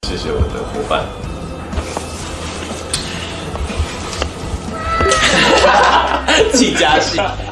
谢谢我的伙伴。 季嘉欣。